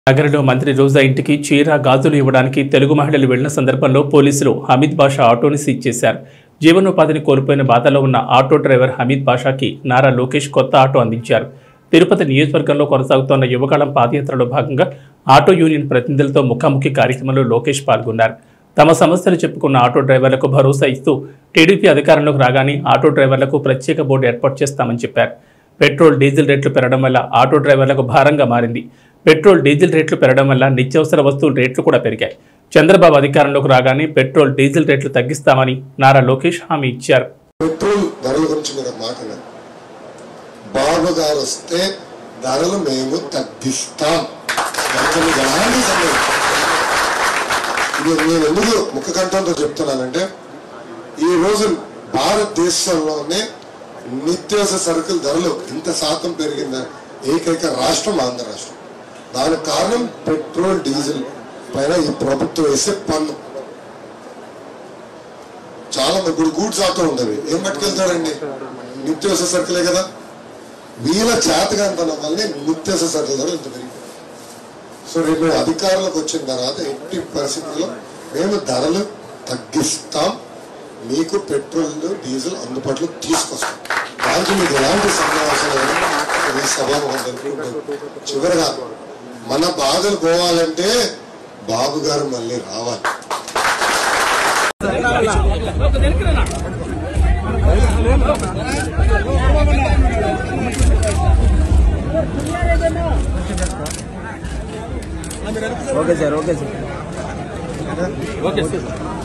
నగరంలో మంత్రి రోజా ఇంటికి చీర గాజులు ఇవ్వడానికి తెలుగు మహిళలు వెళ్లిన సందర్భంలో పోలీసులు హమీద్ బాషా ఆటోని సీజ్ చేశారు. జీవనోపాధిని కోల్పోయిన బాధలో ఉన్న ఆటో డ్రైవర్ హమీద్ బాషాకి నారా లోకేష్ కొత్త ఆటో అందించారు. తిరుపతి నియోజకవర్గంలో కొనసాగుతోన్న యువకాలం పాదయాత్రలో భాగంగా ఆటో యూనియన్ ప్రతినిధులతో ముఖాముఖి కార్యక్రమంలో లోకేష్ పాల్గొన్నారు. తమ సమస్యలు చెప్పుకున్న ఆటో డ్రైవర్లకు భరోసా ఇస్తూ టీడీపీ అధికారంలోకి రాగానే ఆటో డ్రైవర్లకు ప్రత్యేక బోర్డు ఏర్పాటు చేస్తామని చెప్పారు. పెట్రోల్ డీజిల్ రేట్లు పెరగడం వల్ల ఆటో డ్రైవర్లకు భారంగా మారింది. పెట్రోల్ డీజిల్ రేట్లు పెరగడం వల్ల నిత్యావసర వస్తువుల రేట్లు కూడా పెరిగాయి. చంద్రబాబు అధికారంలోకి రాగానే పెట్రోల్ డీజిల్ రేట్లు తగ్గిస్తామని నారా లోకేష్ హామీ ఇచ్చారు. పెట్రోల్ ధరల గురించి మీరు మాట్లాడారు. బాబు గారు వస్తే ధరలు మేము తగ్గిస్తాం. నేను ఎందుకు ముఖ కంఠంతో చెప్తున్నానంటే, ఈ రోజు భారతదేశంలోనే నిత్యావసర సరుకుల ధరలు ఇంత శాతం పెరిగింద ఏకైక రాష్ట్రం ఆంధ్ర రాష్ట్రం. దానికి కారణం పెట్రోల్ డీజిల్ పైన ఈ ప్రభుత్వం వేసే పన్ను. చాలా ఇప్పుడు గూడ్స్ ఆటో ఉండదు, ఏం పట్టుకెళ్తాడండి? నిత్యావసర సరుకులే కదా. వీళ్ళ చేతగాంతనం వల్లనే నిత్యావసర సరుకుల ధరలు ఇంత పెరిగింది. సో రేపు అధికారులకు వచ్చిన తర్వాత ఎట్టి పరిస్థితుల్లో మేము ధరలు తగ్గిస్తాం, మీకు పెట్రోల్ డీజిల్ అందుబాటులో తీసుకొస్తాం. దానికి మీకు ఎలాంటి సమావేశాలు సభ. చివరిగా మన బాధలు పోవాలంటే బాబు గారు మళ్ళీ రావాలి. Okay sir.